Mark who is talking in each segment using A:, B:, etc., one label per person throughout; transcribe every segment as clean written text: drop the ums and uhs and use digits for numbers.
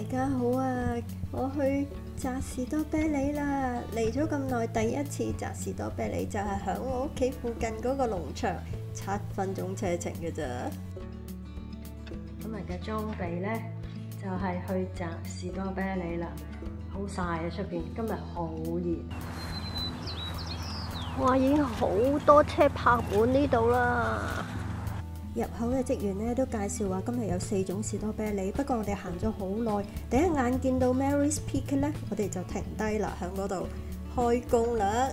A: 家好啊！我去澤士多啤梨啦，嚟咗咁耐，第一次澤士多啤梨就係響我屋企附近嗰個農場，7分鐘車程嘅咋。今日嘅裝備呢，就係去澤士多啤梨啦，好曬啊出邊，今日好熱。哇！已經好多車泊滿呢度啦。入口嘅職員咧都介紹話，今日有4種士多啤梨。不過我哋行咗好耐，第一眼見到 Mary's Peak 咧，我哋就停低啦，喺嗰度開工啦。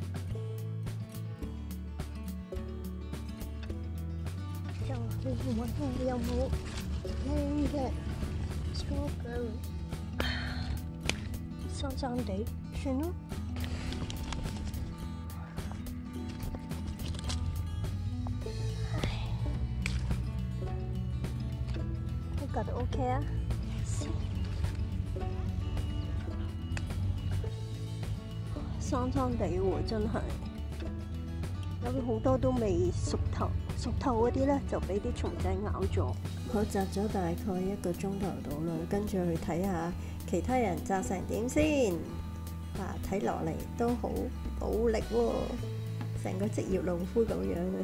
A: 就去揾下有冇靚嘅 strawberry， 生生地算咯。覺得 OK 啊，生生地喎，真係有好多都未熟透，熟透嗰啲咧就俾啲蟲仔咬咗。我摘咗大概1個鐘頭到啦，跟住去睇下其他人摘成點先。睇落嚟都好努力喎，成個職業農夫咁樣啊！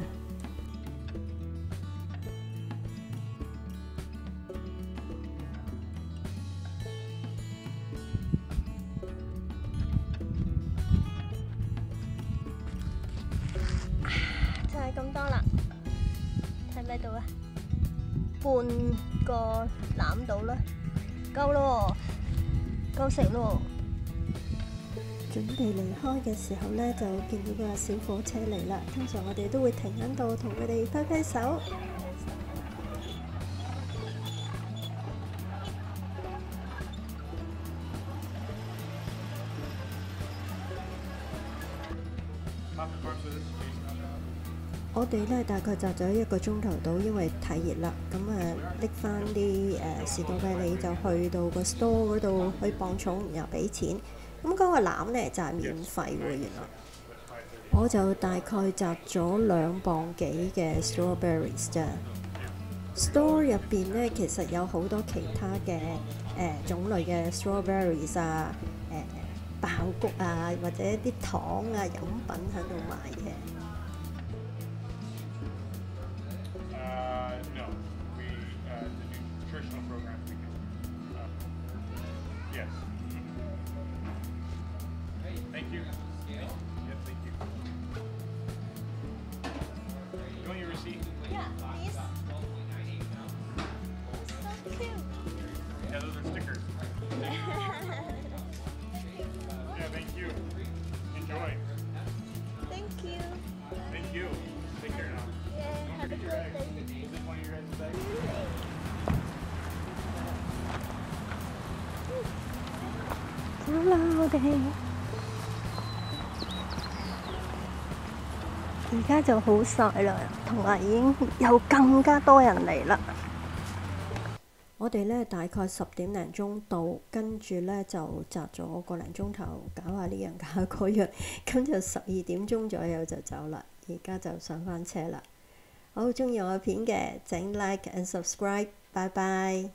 A: 就係咁多啦，睇唔睇到啊？半個籃到啦，夠咯，夠食咯。準備離開嘅時候呢，就見到個小火車嚟啦。通常我哋都會停喺度同佢哋揮揮手。我哋咧大概摘咗1個鐘頭到，因為太熱啦。咁拎翻啲士多啤梨就去到個 store 嗰度去磅重，然後俾錢。咁嗰個籃咧就係免費喎，原來。我就大概摘咗2磅幾嘅 strawberries 啫。store 入邊咧其實有好多其他嘅種類嘅 strawberries 啊，爆谷啊，或者啲糖啊、飲品喺度賣嘅。
B: Thank you. Yes, thank you. You want your receipt?
A: Yeah, please. So cute.
B: Yeah, those are stickers. Yeah, thank you. Enjoy.
A: Thank you.
B: Thank you. Take care now.
A: Yeah, have a good day.
B: Is this one of your guys' bags?
A: 走啦，我哋。而家就好曬啦，同埋已經有更加多人嚟啦。我哋咧大概10點零鐘到，跟住咧就摘咗個零鐘頭，搞下呢樣搞下嗰樣，咁就12點鐘左右就走啦。而家就上返車啦。好，鍾意我嘅片嘅，請 like and subscribe，拜拜。